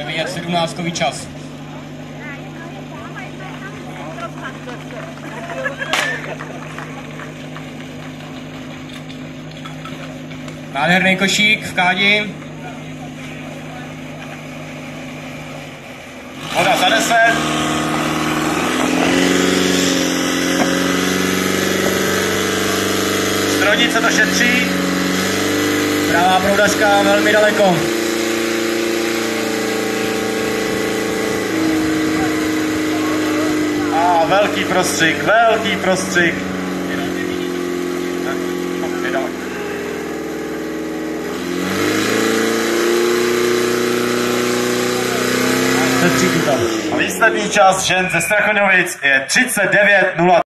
vidět 17kový čas. Nádherný košík v kádi. Voda za 10. Strojnice to šetří. Pravá proudařka velmi daleko. A velký prostřik, velký prostřik. A výsledný čas žen ze Strachoňovic je 39:0.